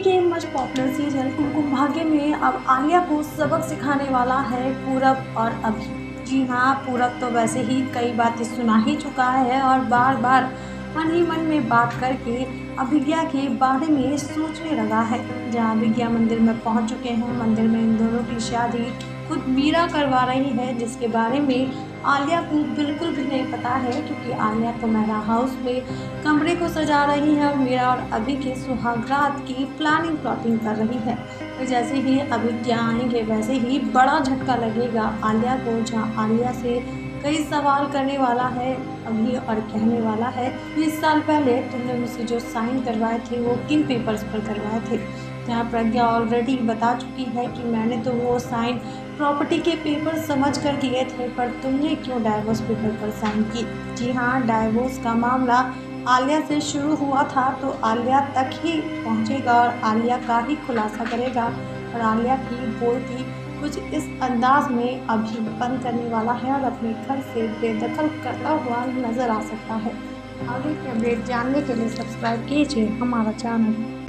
के much popular serial Kumkum Bhagya में अब आलिया को सबक सिखाने वाला है पूरब और अभी। जी हाँ, पूरब तो वैसे ही कई बातें सुना ही चुका है और बार बार मन ही मन में बात करके अभिज्ञा के बारे में सोचने लगा है। जहाँ अभिज्ञा मंदिर में पहुंच चुके हैं, मंदिर में इन दोनों की शादी खुद मीरा करवा रही है, जिसके बारे में आलिया को बिल्कुल भी नहीं पता है, क्योंकि आलिया तो मेरा हाउस में कमरे को सजा रही है और मीरा और अभी के सुहागरात की प्लानिंग कर रही है। तो जैसे ही अभिज्ञा आएंगे वैसे ही बड़ा झटका लगेगा आलिया को, जहाँ आलिया से कई सवाल करने वाला है अभी और कहने वाला है 20 साल पहले तुमने मुझसे जो साइन करवाए थे वो किन पेपर्स पर करवाए थे। जहाँ प्रज्ञा ऑलरेडी बता चुकी है कि मैंने तो वो साइन प्रॉपर्टी के पेपर समझ कर किए थे, पर तुमने क्यों डाइवोर्स पेपर पर साइन की। जी हाँ, डाइवोर्स का मामला आलिया से शुरू हुआ था तो आलिया तक ही पहुंचेगा और आलिया का ही खुलासा करेगा। और आलिया की बोलती कुछ इस अंदाज में अभी बंद करने वाला है और अपने घर से बेदखल करता हुआ नजर आ सकता है। आगे की अपडेट जानने के लिए सब्सक्राइब कीजिए हमारा चैनल।